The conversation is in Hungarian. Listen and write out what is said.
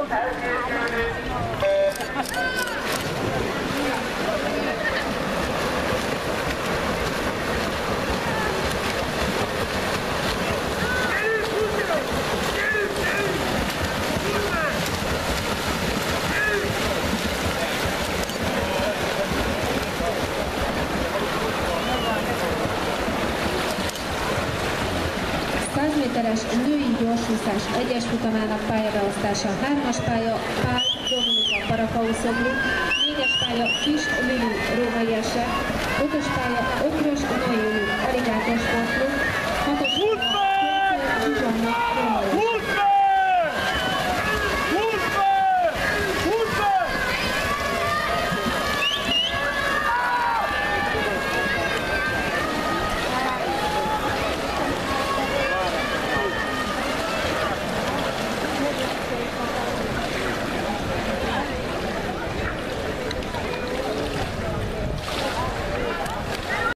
Méteres női gyorsúszás egyes futamának pályabeosztása 3-as pálya Pál Dominika Parapauszoglu, 4-es pálya Kis Lili Római Ese, 5-ös pálya Ökrös Noé Júli Aligátor Sportklub, 6-os pálya Zsuzsanna Római Ese.